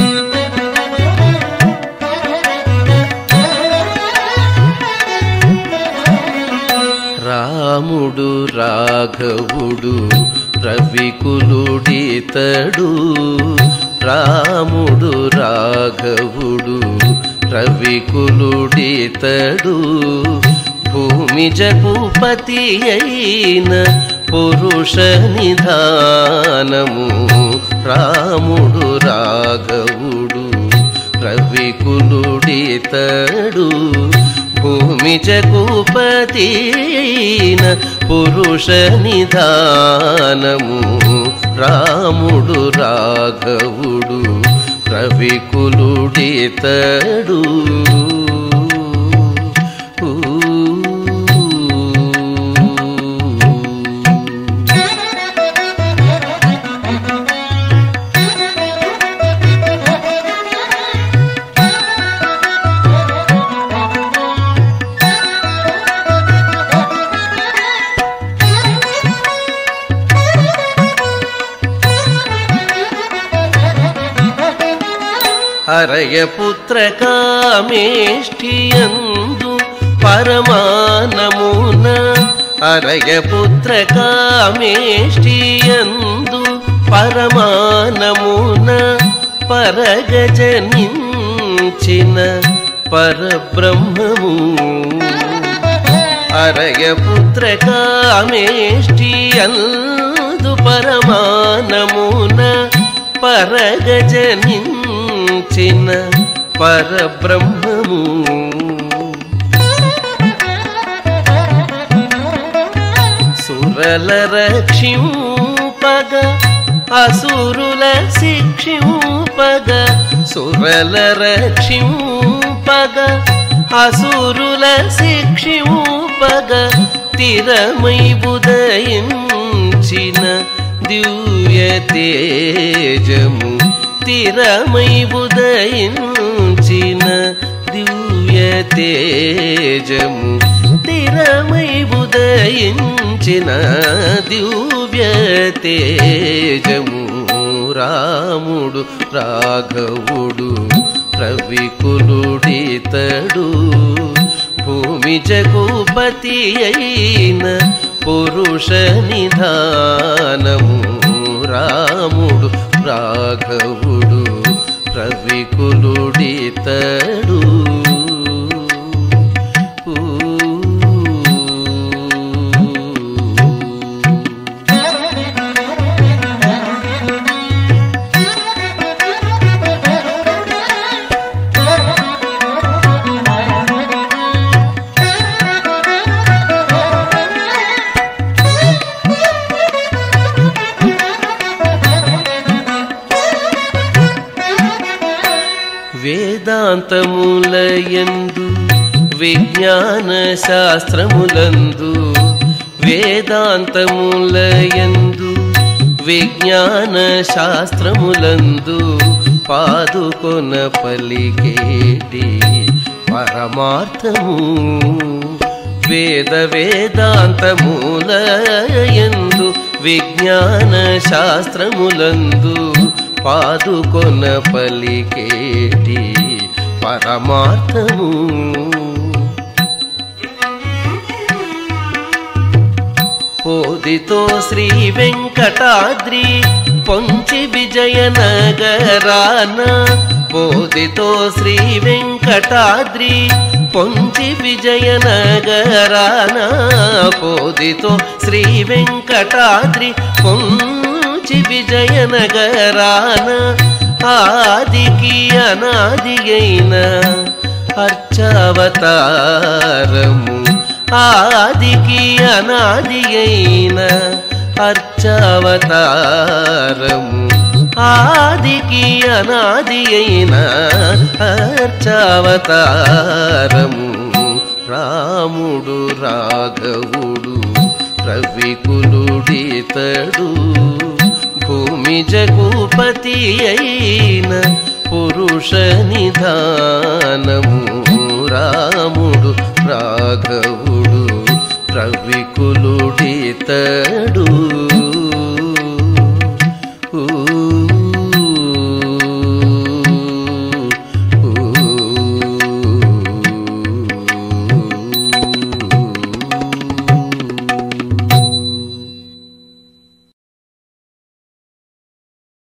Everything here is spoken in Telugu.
రాముడు రాఘవుడు రవికులుడితడు రాముడు రాఘవుడు రవికులుడితడు భూమి జగుపతి అయిన పురుష నిధానము రాముడు రాఘవుడు రవికులుడితడు భూమి జగుపతి అయిన పురుష నిధానము రాముడు రాఘవుడు రవికులుడితడు అరయపుత్ర కామేష్ఠియందు పరమానమున అరయపుత్ర కామేష్ఠియందు పరమానమున పరగజనించిన పరబ్రహ్మము అరయపుత్ర కామేష్ఠియందు పరమానమున పరగజనించిన పరబ్రహ్మము సురల రక్షింపగ అసురుల శిక్షింపగ సురల రక్షింపగ అసురుల శిక్షింపగ తిరమై ఉదయించిన దివ్య తేజము తిరమై ఉదయించిన దివ్య తేజము తిరమై ఉదయించిన దివ్య తేజము రాముడు రాఘవుడు రవికులుడితడు భూమి జగుపతి అయిన పురుష నిధానము రాముడు రాఘవుడు రవికులుడితడు వేదాంతములయందు విజ్ఞాన శాస్త్రములందు వేదాంతములయందు విజ్ఞాన శాస్త్రములందు పాదుకొన పలికేటి పరమార్థము వేద వేదాంతములయందు విజ్ఞాన శాస్త్రములందు పాదుకొన పలికేటి పరమార్థము పోదితో శ్రీ వెంకటాద్రి పొంచి విజయనగరాన పోదితో శ్రీ వెంకటాద్రి పొంచి విజయనగరాన పోదితో శ్రీ వెంకటాద్రి పొంచి విజయనగరాన ఆదికి అనాది అయిన అర్చావతారము ఆదికి అనాది అయిన అర్చావతారము ఆదికి అనాది అయిన అర్చావతారము రాముడు రాఘవుడు రవికులుడితడు భూమి జగుపతి అయిన పురుష నిధానము రాముడు రాఘవుడు రవికులుడితడు